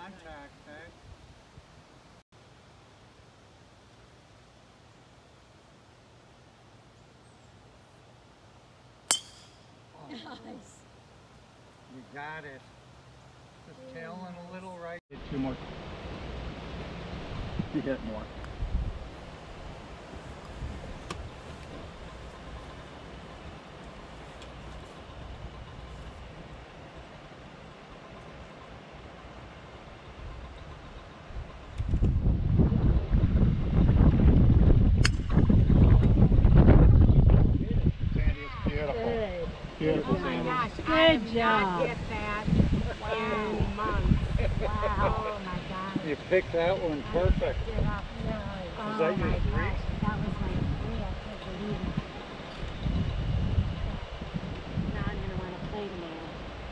contact, Peg. Nice. You got it. Just tailing a little right. Get 2 more. You hit more. Beautiful, oh my gosh, Good I have job. not hit that in months. Wow. Oh my gosh. You picked that one perfect. Get up. Nice. Is that Oh your my 3? gosh, that was my 3. I can't believe it. Now I'm going to want to play tomorrow.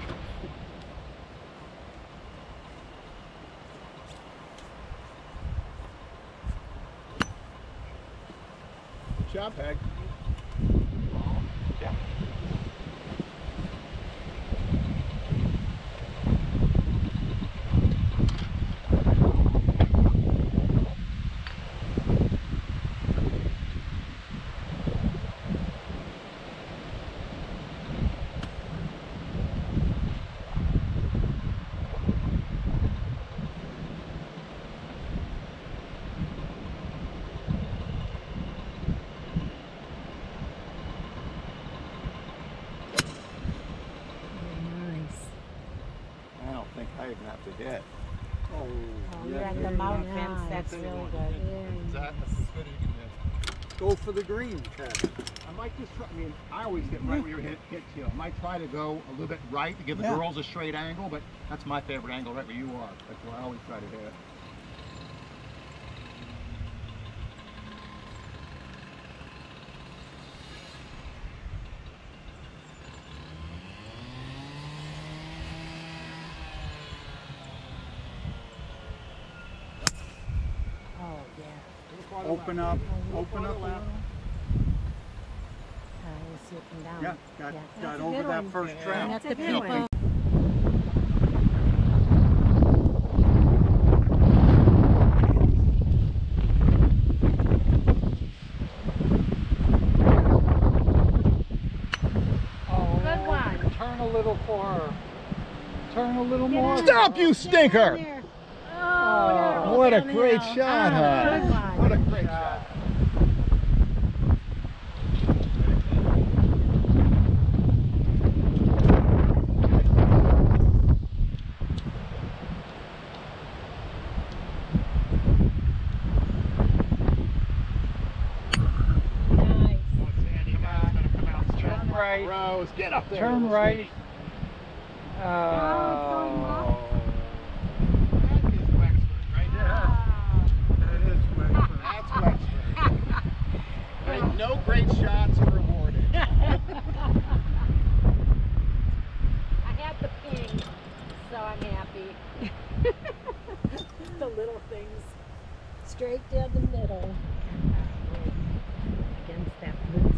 Good job, Peg. Yeah. I don't think I even have to hit. Oh, you're at the mountain fence. That's really good. That's as good as you can hit. Go for the green, Ted. I might just try, I mean, I always hit right where your hit you. I might try to go a little bit right to give the girls a straight angle, but that's my favorite angle, right where you are. That's where I always try to hit. Oh, yeah. Open up a little. We'll see it come down. Yeah, got That's a over good that one. first And trail. that's a good one. Good one. Turn a little for her. Turn a little more. Stop, you stinker! Oh, What a down the great hill. shot, Oh, huh? good one. What a great shot. Nice. Turn right. Rose, get up there. Turn right. Oh, That is Wexford, right there. That is Wexford. That's Wexford. Right, no great shots are rewarded. I had the ping, so I'm happy. The little things. Straight down the middle. Against that loose.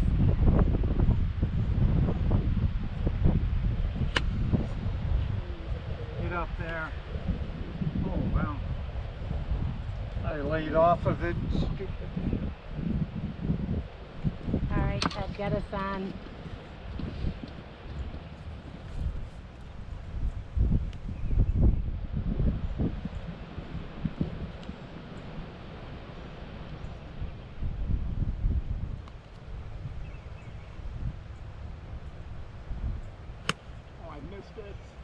Get up there. Oh, wow. I laid off of it. Stupid. All right, Ted, get us on. Oh, I missed it.